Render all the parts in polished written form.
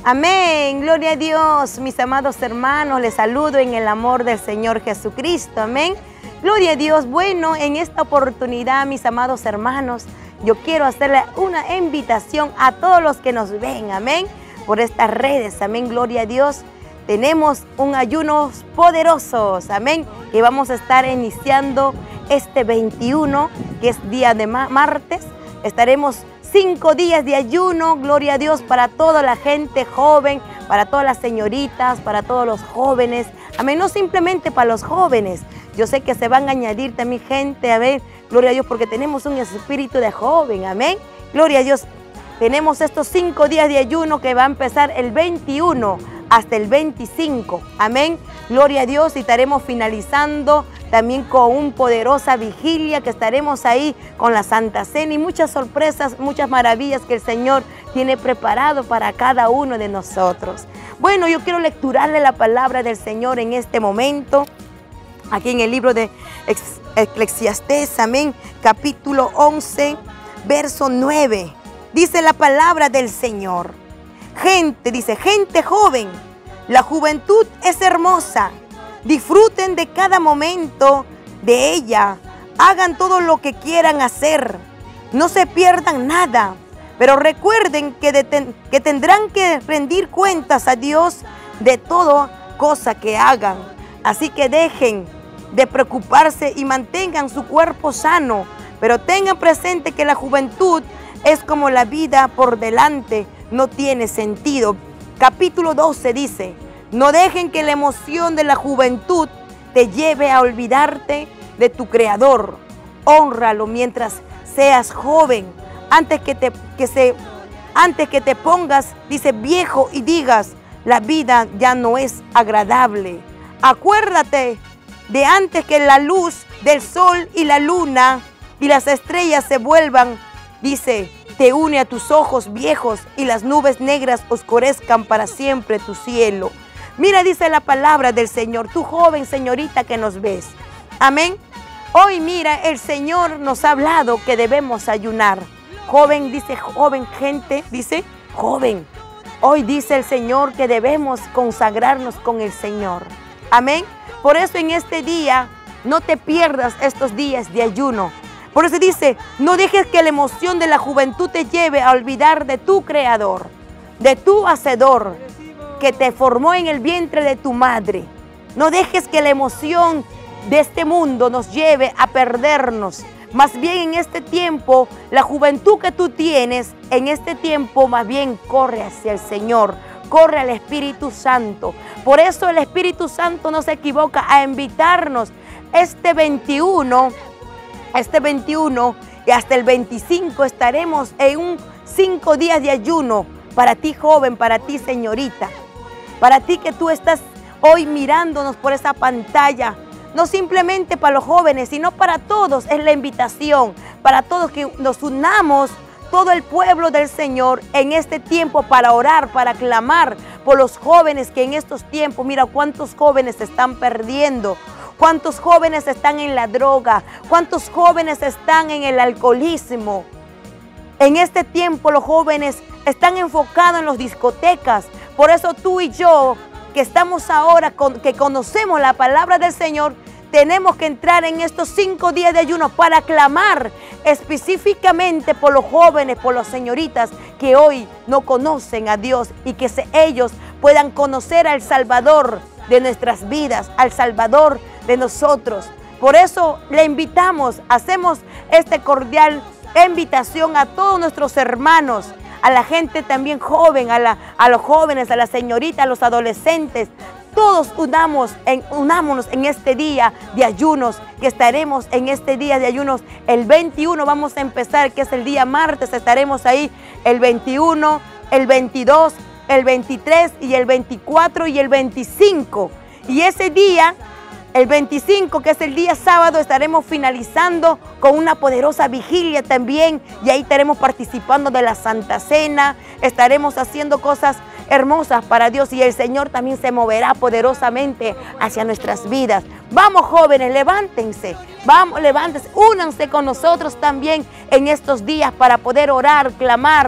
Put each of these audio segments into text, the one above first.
Amén, gloria a Dios, mis amados hermanos, les saludo en el amor del Señor Jesucristo, amén. Gloria a Dios. Bueno, en esta oportunidad, mis amados hermanos, yo quiero hacerle una invitación a todos los que nos ven, amén, por estas redes, amén, gloria a Dios. Tenemos un ayuno poderoso, amén, que vamos a estar iniciando este 21, que es día de martes. Estaremos 5 días de ayuno, gloria a Dios, para toda la gente joven, para todas las señoritas, para todos los jóvenes, amén, no simplemente para los jóvenes. Yo sé que se van a añadir también gente, amén, gloria a Dios, porque tenemos un espíritu de joven, amén, gloria a Dios. Tenemos estos 5 días de ayuno que va a empezar el 21 hasta el 25, amén, gloria a Dios, y estaremos finalizando también con una poderosa vigilia, que estaremos ahí con la Santa Cena y muchas sorpresas, muchas maravillas que el Señor tiene preparado para cada uno de nosotros. Bueno, yo quiero lecturarle la palabra del Señor en este momento, aquí en el libro de Eclesiastés, amén, capítulo 11, verso 9. Dice la palabra del Señor. Gente, dice, gente joven, la juventud es hermosa. Disfruten de cada momento de ella. Hagan todo lo que quieran hacer. No se pierdan nada. Pero recuerden que tendrán que rendir cuentas a Dios de toda cosa que hagan. Así que dejen de preocuparse y mantengan su cuerpo sano. Pero tengan presente que la juventud es como la vida por delante, no tiene sentido. Capítulo 12 dice, no dejen que la emoción de la juventud te lleve a olvidarte de tu Creador. Hónralo mientras seas joven, antes que te pongas, dice, viejo y digas, la vida ya no es agradable. Acuérdate de antes que la luz del sol y la luna y las estrellas se vuelvan, dice, te une a tus ojos viejos y las nubes negras oscurezcan para siempre tu cielo. Mira, dice la palabra del Señor, tú joven señorita que nos ves. Amén. Hoy mira, el Señor nos ha hablado que debemos ayunar. Joven, dice joven, gente, dice joven. Hoy dice el Señor que debemos consagrarnos con el Señor. Amén. Por eso en este día no te pierdas estos días de ayuno. Por eso dice, no dejes que la emoción de la juventud te lleve a olvidar de tu Creador, de tu Hacedor, que te formó en el vientre de tu madre. No dejes que la emoción de este mundo nos lleve a perdernos. Más bien en este tiempo, la juventud que tú tienes, en este tiempo más bien corre hacia el Señor, corre al Espíritu Santo. Por eso el Espíritu Santo no se equivoca a invitarnos este 21 y hasta el 25 estaremos en 5 días de ayuno para ti joven, para ti señorita, para ti que tú estás hoy mirándonos por esa pantalla, no simplemente para los jóvenes, sino para todos. Es la invitación para todos que nos unamos, todo el pueblo del Señor en este tiempo para orar, para clamar por los jóvenes que en estos tiempos, mira cuántos jóvenes se están perdiendo. ¿Cuántos jóvenes están en la droga? ¿Cuántos jóvenes están en el alcoholismo? En este tiempo los jóvenes están enfocados en las discotecas. Por eso tú y yo, que estamos ahora, que conocemos la palabra del Señor, tenemos que entrar en estos 5 días de ayuno para clamar específicamente por los jóvenes, por las señoritas que hoy no conocen a Dios y que ellos puedan conocer al Salvador de nuestras vidas, al Salvador de nosotros. Por eso le invitamos, hacemos esta cordial invitación a todos nuestros hermanos, a la gente también joven, a los jóvenes, a las señoritas, a los adolescentes. Todos unámonos en este día de ayunos, que estaremos en este día de ayunos. El 21 vamos a empezar, que es el día martes, estaremos ahí el 21, el 22, el 23 y el 24 y el 25. Y ese día, el 25, que es el día sábado, estaremos finalizando con una poderosa vigilia también. Y ahí estaremos participando de la Santa Cena. Estaremos haciendo cosas hermosas para Dios y el Señor también se moverá poderosamente hacia nuestras vidas. Vamos jóvenes, levántense, vamos, levántense, únanse con nosotros también en estos días para poder orar, clamar,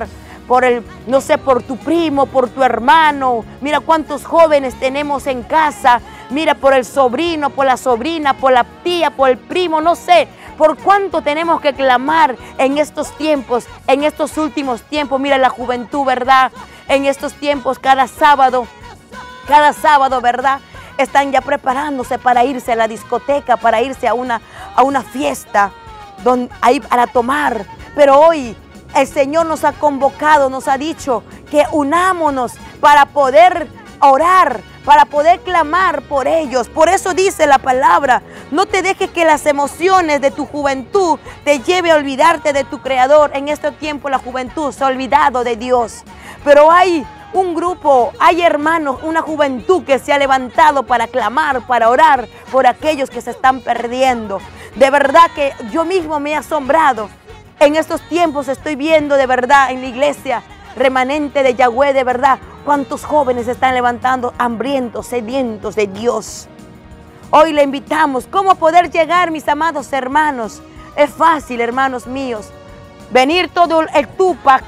no sé, por tu primo, por tu hermano. Mira cuántos jóvenes tenemos en casa. Mira, por el sobrino, por la sobrina, por la tía, por el primo, no sé. Por cuánto tenemos que clamar en estos tiempos, en estos últimos tiempos. Mira la juventud, ¿verdad? En estos tiempos, cada sábado, ¿verdad? Están ya preparándose para irse a la discoteca, para irse a una fiesta, ahí para tomar. Pero hoy el Señor nos ha convocado, nos ha dicho que unámonos para poder orar, para poder clamar por ellos. Por eso dice la palabra, no te dejes que las emociones de tu juventud te lleve a olvidarte de tu Creador. En este tiempo la juventud se ha olvidado de Dios. Pero hay un grupo, hay hermanos, una juventud que se ha levantado para clamar, para orar por aquellos que se están perdiendo. De verdad que yo mismo me he asombrado. En estos tiempos estoy viendo de verdad en la iglesia remanente de Yahweh, de verdad, cuántos jóvenes se están levantando hambrientos, sedientos de Dios. Hoy le invitamos, ¿cómo poder llegar, mis amados hermanos? Es fácil, hermanos míos, venir todo el Tupac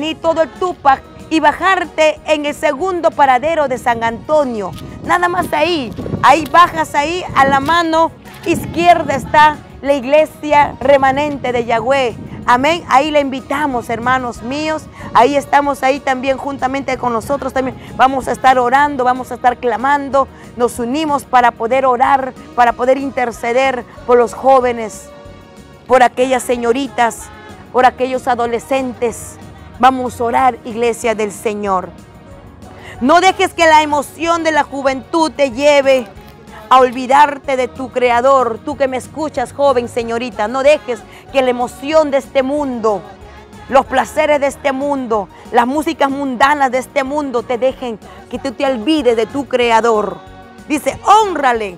y bajarte en el segundo paradero de San Antonio. Nada más ahí bajas ahí, a la mano izquierda está la iglesia remanente de Yahweh. Amén. Ahí le invitamos, hermanos míos. Ahí estamos, ahí también juntamente con nosotros. También vamos a estar orando, vamos a estar clamando. Nos unimos para poder orar, para poder interceder por los jóvenes, por aquellas señoritas, por aquellos adolescentes. Vamos a orar, iglesia del Señor. No dejes que la emoción de la juventud te lleve a olvidarte de tu Creador. Tú que me escuchas, joven, señorita, no dejes que la emoción de este mundo, los placeres de este mundo, las músicas mundanas de este mundo te dejen que tú te olvides de tu Creador. Dice, hónrale.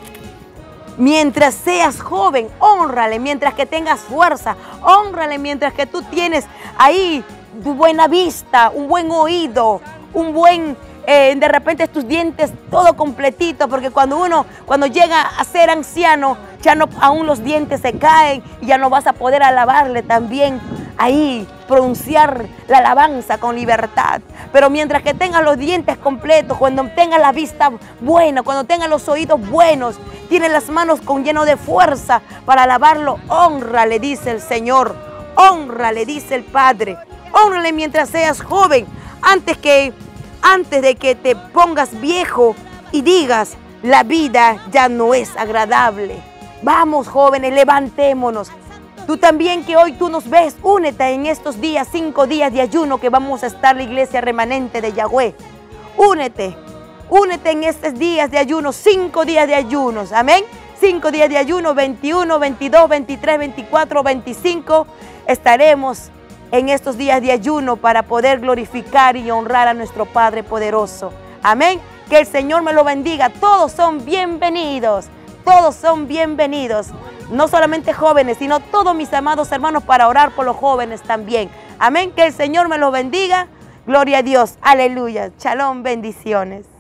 Mientras seas joven, hónrale. Mientras que tengas fuerza, hónrale. Mientras que tú tienes ahí tu buena vista, un buen oído, un buen... de repente tus dientes todo completito, porque cuando llega a ser anciano, ya no, aún los dientes se caen y ya no vas a poder alabarle también ahí, pronunciar la alabanza con libertad. Pero mientras que tengas los dientes completos, cuando tengas la vista buena, cuando tengas los oídos buenos, tienes las manos con lleno de fuerza para alabarlo, honrale, dice el Señor, honrale, dice el Padre, honrale mientras seas joven, antes de que te pongas viejo y digas, la vida ya no es agradable. Vamos, jóvenes, levantémonos. Tú también que hoy tú nos ves, únete en estos días, 5 días de ayuno que vamos a estar la iglesia remanente de Yahweh. Únete en estos días de ayuno, 5 días de ayunos, amén. 5 días de ayuno, 21, 22, 23, 24, 25, estaremos en estos días de ayuno para poder glorificar y honrar a nuestro Padre poderoso. Amén. Que el Señor me lo bendiga. Todos son bienvenidos. Todos son bienvenidos. No solamente jóvenes, sino todos mis amados hermanos para orar por los jóvenes también. Amén. Que el Señor me lo bendiga. Gloria a Dios. Aleluya. Shalom. Bendiciones.